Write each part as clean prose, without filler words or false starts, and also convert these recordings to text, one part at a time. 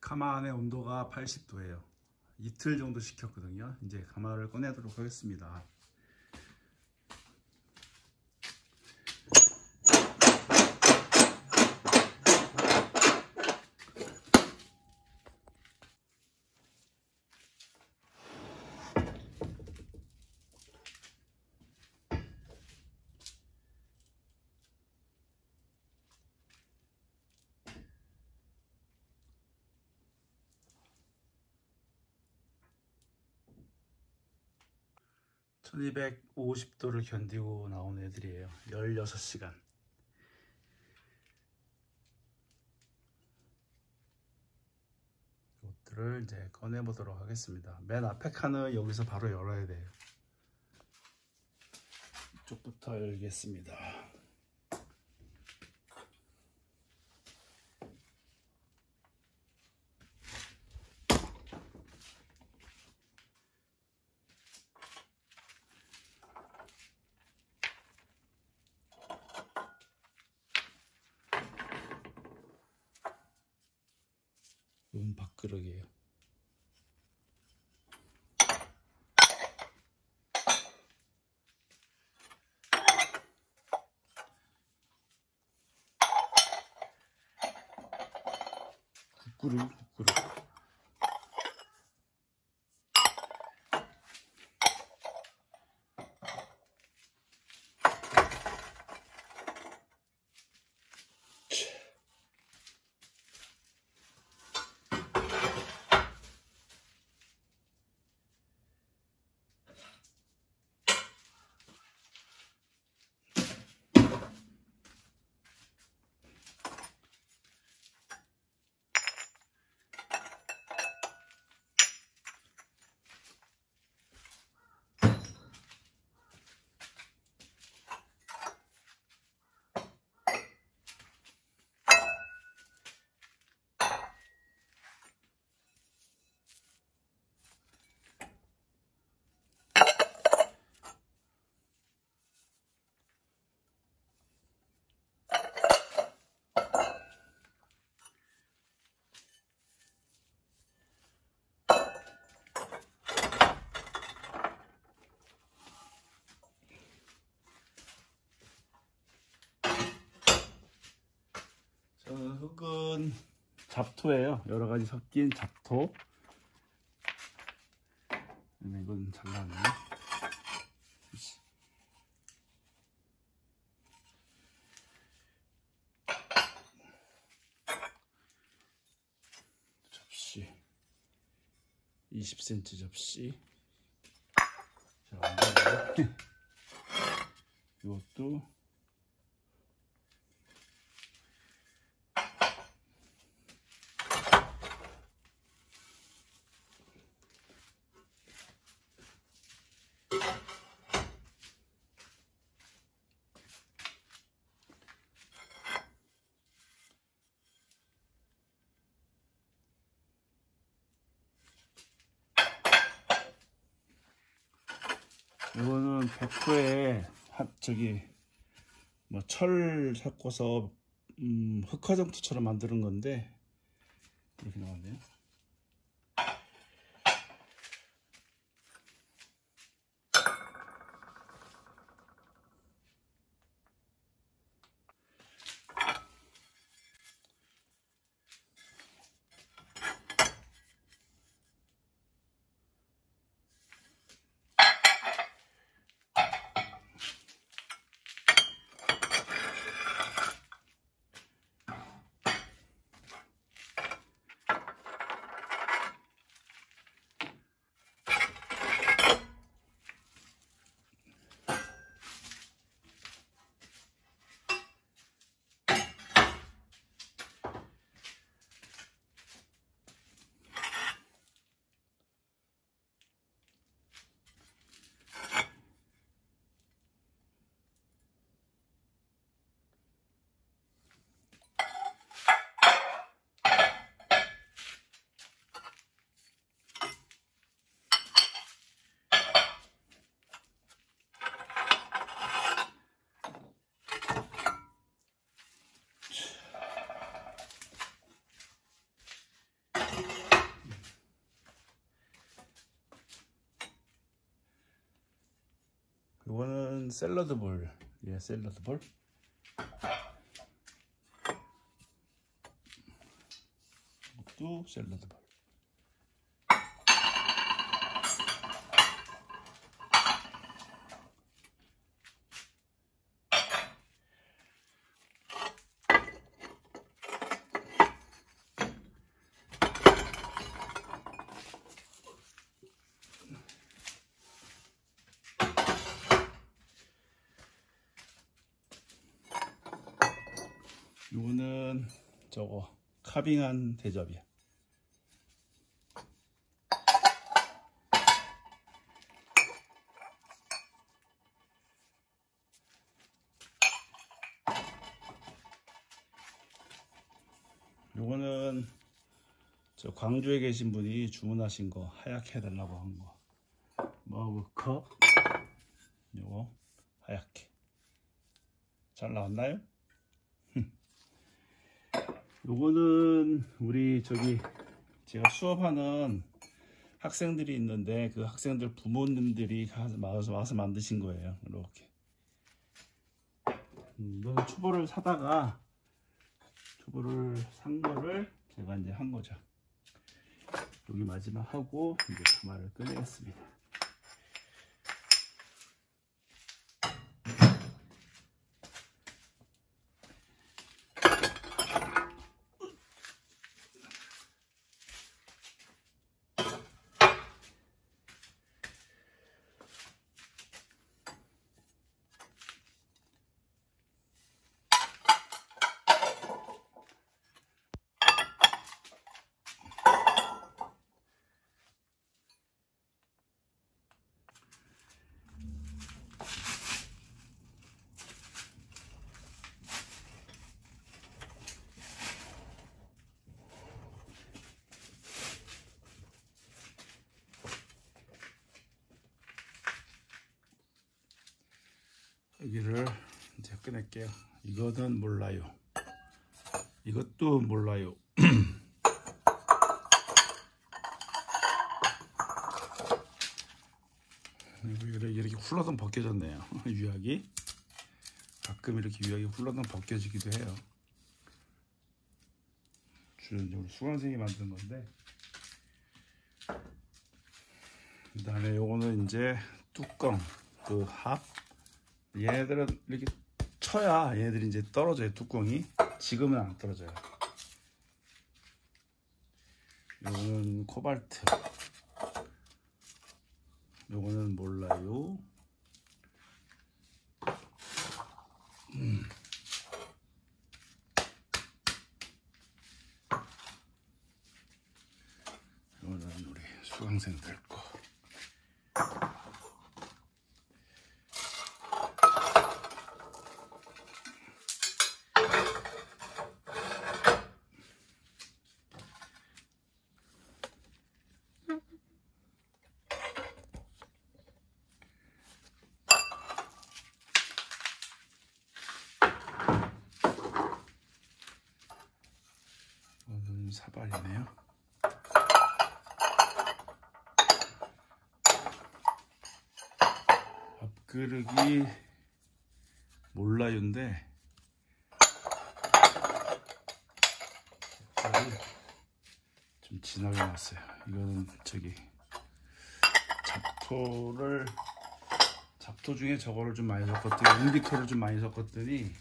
가마 안의 온도가 80도예요. 이틀 정도 식혔거든요. 이제 가마를 꺼내도록 하겠습니다. (1250도를) 견디고 나온 애들이에요. 16시간. 이것들을 이제 꺼내 보도록 하겠습니다. 맨 앞에 칸을 여기서 바로 열어야 돼요. 이쪽부터 열겠습니다. 밥그릇이에요. 국그릇. 흙은 잡토예요. 여러가지 섞인 잡토. 이건 잘나네. 접시 20cm 접시. 자, 이것도 이거는 100%에 철 섞어서 흑화점토처럼 만드는 건데 이렇게 나왔네요. 이거는 샐러드 볼. 예, 샐러드 볼. 이것도 샐러드 볼. 이거는 저거 카빙한 대접이야. 요거는 저 광주에 계신 분이 주문하신 거 하얗게 해달라고 한 거. 머그컵. 요거 하얗게. 잘 나왔나요? 요거는 우리 저기 제가 수업하는 학생들이 있는데 그 학생들 부모님들이 와서 만드신 거예요. 이렇게. 이거는 초보를 사다가 초보를 산 거를 제가 이제 한 거죠. 여기 마지막 하고 이제 가마를 꺼내겠습니다. 여기를 이제 꺼낼게요. 이거는 몰라요. 이것도 몰라요. 이렇게 훌러덩 벗겨졌네요. 유약이 가끔 이렇게 유약이 훌러덩 벗겨지기도 해요. 주로 수강생이 만든 건데, 그 다음에 요거는 이제 뚜껑, 그 합. 얘네들은 이렇게 쳐야 얘네들이 이제 떨어져요. 뚜껑이. 지금은 안 떨어져요. 요거는 코발트. 요거는 몰라요. 요거는 우리 수강생들 거. 사발이네요. 밥그릇이 몰라요인데 좀 진하게 나왔어요. 이거는 저기 잡토 중에 저거를 좀 많이 섞었더니 웅디토를 좀 많이 섞었더니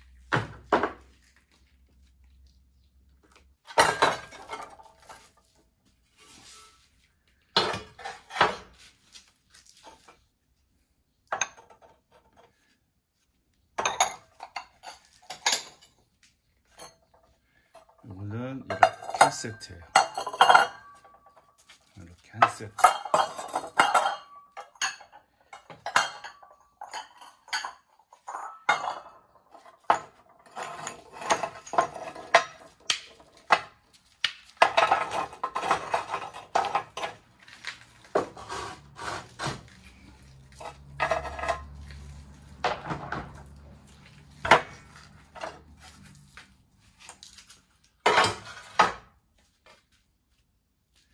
이거는 이렇게 한 세트예요. 이렇게 한 세트.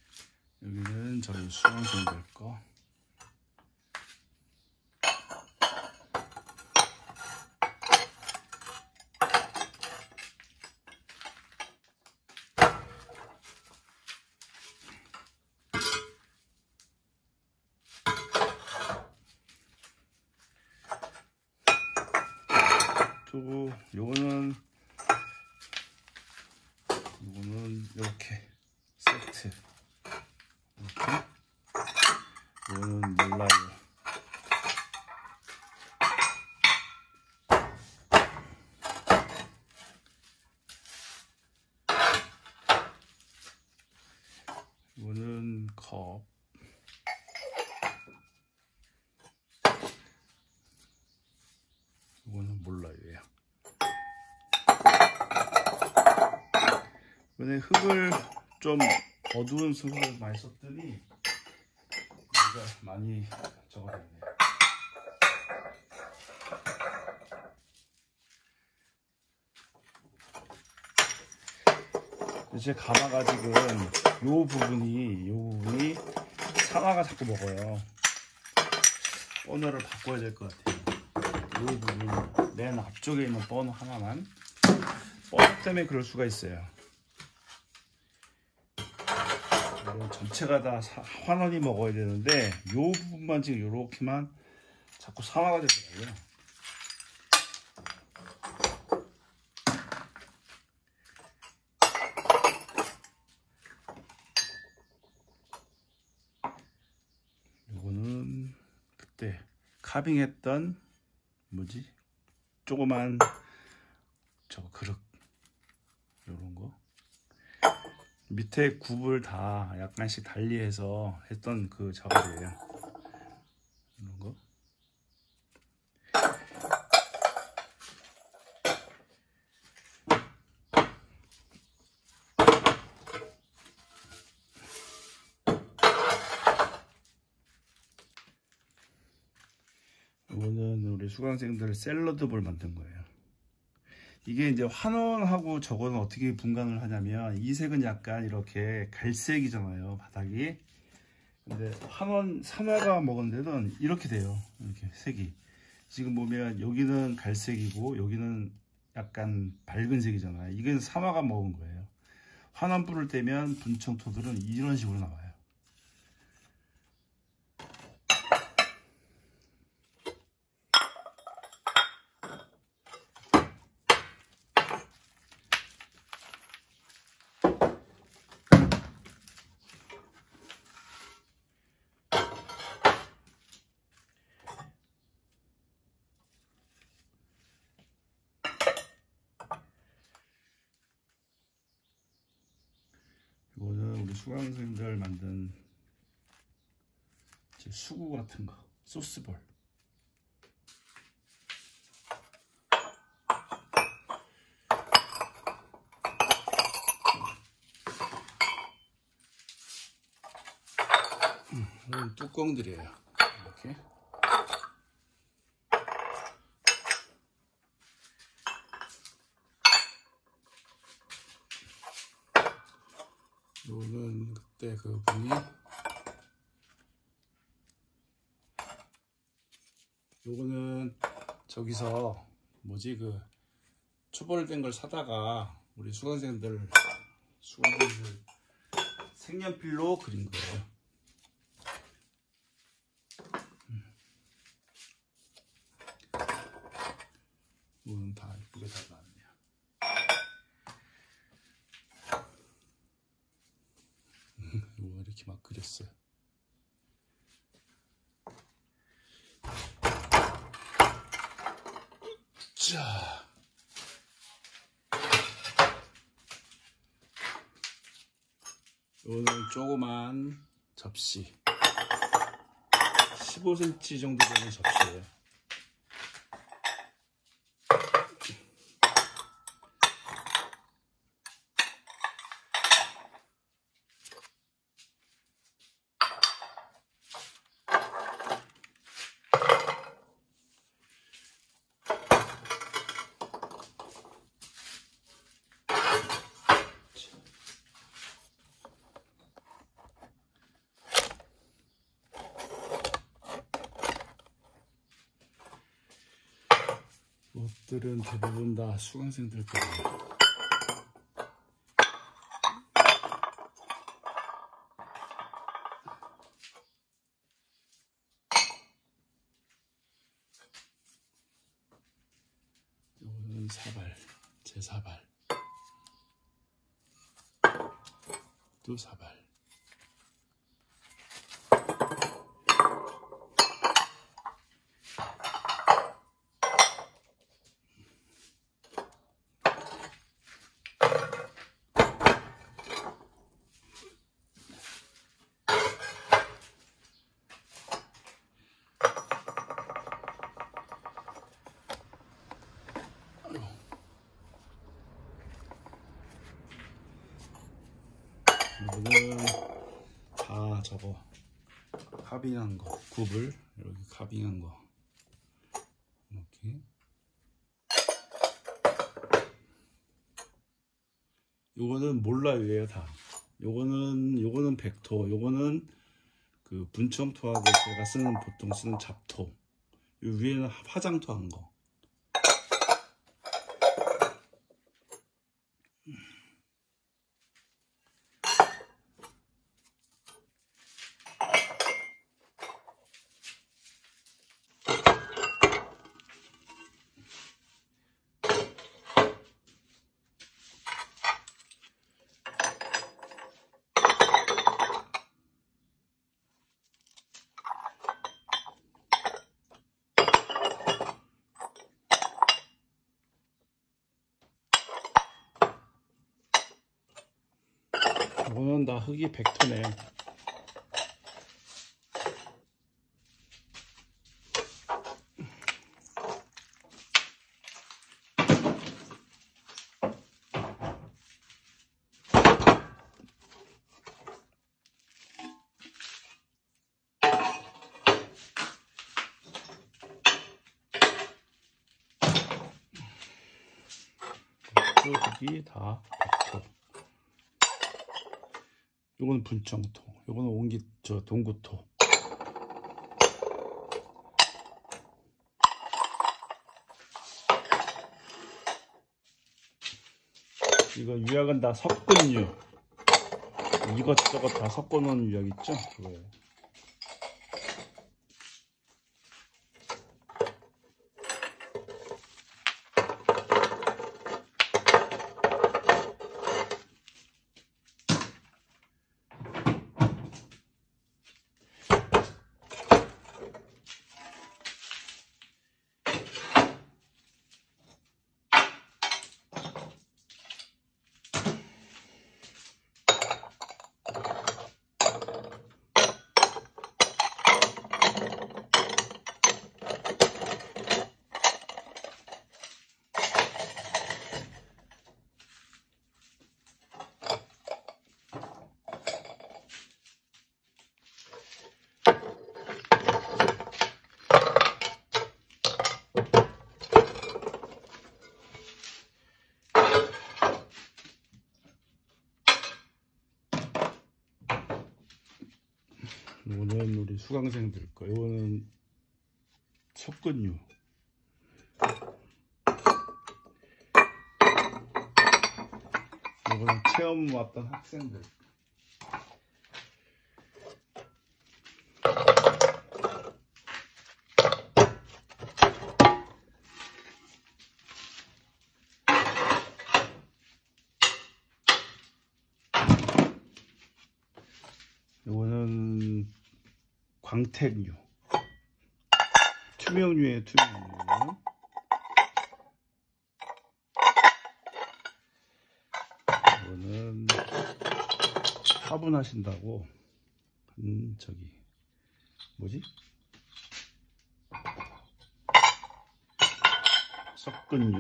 여기는 저희 수강생들 거. 또 요거는 이렇게 세트, 이렇게. 요거는 몰라요. 이거는 컵. 이거는 몰라요. 이번에 흙을 좀 어두운 흙을 많이 썼더니 여기가 많이 적어졌네요. 제 가마가 지금 요 부분이 상아가 자꾸 먹어요. 버너를 바꿔야 될 것 같아요. 요 부분 맨 앞쪽에 있는 버너 하나만, 버너 때문에 그럴 수가 있어요. 전체가 다 환원이 먹어야 되는데 요 부분만 지금 요렇게만 자꾸 상아가 되더라고요. 요거는 그때 카빙했던 뭐지? 조그만 저거 그릇, 요런 거. 밑에 굽을 다 약간씩 달리해서 했던 그 작업이에요. 이런 거. 이거는 우리 수강생들 샐러드볼 만든 거예요. 이게 이제 환원하고 저거는 어떻게 분간을 하냐면, 이 색은 약간 이렇게 갈색이잖아요, 바닥이. 근데 산화가 먹은 데는 이렇게 돼요. 이렇게 색이. 지금 보면 여기는 갈색이고 여기는 약간 밝은 색이잖아요. 이건 산화가 먹은 거예요. 환원불을 떼면 분청토들은 이런 식으로 나와요. 이거는 우리 수강생들 만든 수구 같은 거, 소스볼. 이런 뚜껑들이에요. 이렇게. 요거는 그때 그 분이 요거는 저기서 뭐지 그 초벌된 걸 사다가 우리 수강생들 색연필로 그린 거예요. 이거는 다 예쁘게 잘 나왔네요. 이거 이렇게 막 그렸어요. 자, 이거는 조그만 접시, 15cm 정도 되는 접시예요. 옷들은 대부분 다 수강생들 거예요. 이거는 이거는 사발, 제사발, 또 사발. 이거는 다 저거 카빙한 거, 굽을 이렇게 카빙한 거 이렇게. 요거는 몰라요예요 다. 요거는 백토, 요거는 그 분청토하고 제가 보통 쓰는 잡토. 요 위에는 화장토 한 거. 이거는 다 흙이 백토네. 흙이 다 백토. 요거는 분청토, 요거는 동구토. 이거 유약은 다 섞은유. 이것저것 다 섞어놓은 유약 있죠? 그거예요. 이거는 우리 수강생들 거. 이거는 섞은유. 이거는 체험 왔던 학생들. 이거는 광택유. 투명유예요, 투명유. 이거는 화분하신다고 저기 뭐지? 섞은유.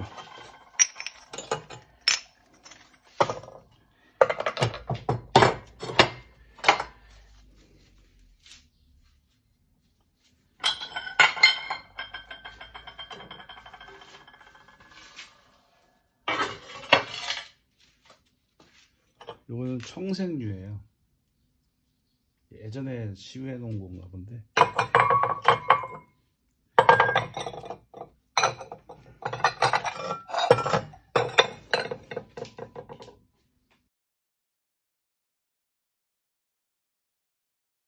요거는 청색유예요. 예전에 시유해 놓은 건가 본데.